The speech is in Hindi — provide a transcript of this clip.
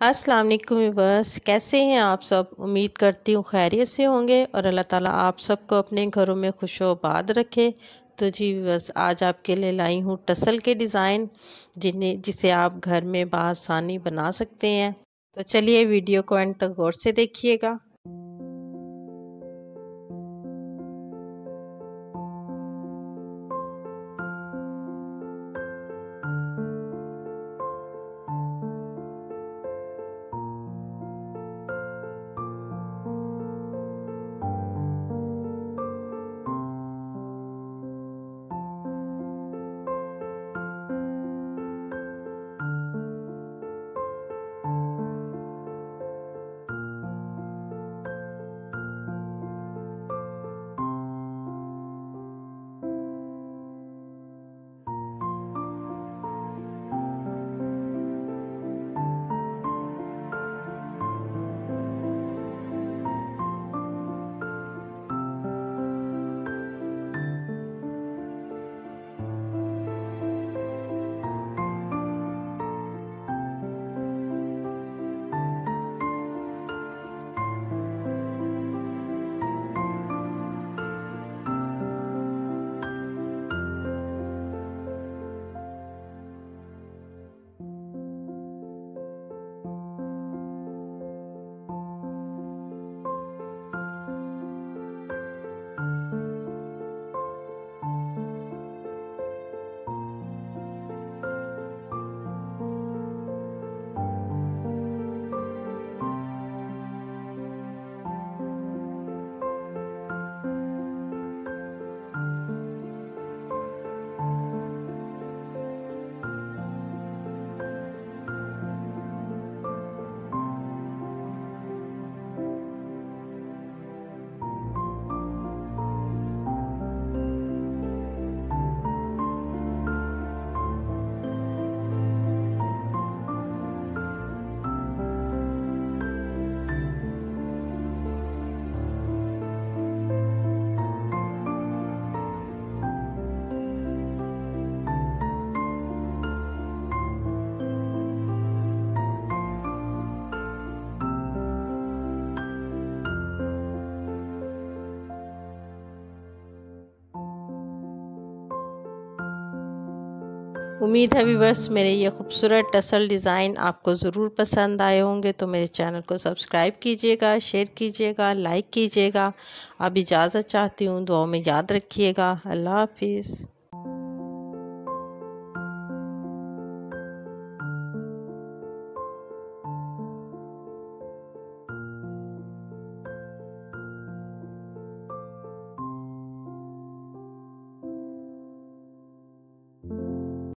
अस्सलाम वालेकुम व्यूअर्स, कैसे हैं आप सब। उम्मीद करती हूँ खैरियत से होंगे और अल्लाह ताला आप सबको अपने घरों में खुशोबाद रखे। तो जी व्यूअर्स, आज आपके लिए लाई हूँ टसल के डिज़ाइन जिसे आप घर में बआसानी बना सकते हैं। तो चलिए वीडियो को एंड तक गौर से देखिएगा। उम्मीद है व्यूअर्स मेरे ये खूबसूरत टसल डिज़ाइन आपको ज़रूर पसंद आए होंगे। तो मेरे चैनल को सब्सक्राइब कीजिएगा, शेयर कीजिएगा, लाइक कीजिएगा। अब इजाज़त चाहती हूँ, दुआ में याद रखिएगा। अल्लाह हाफिज़।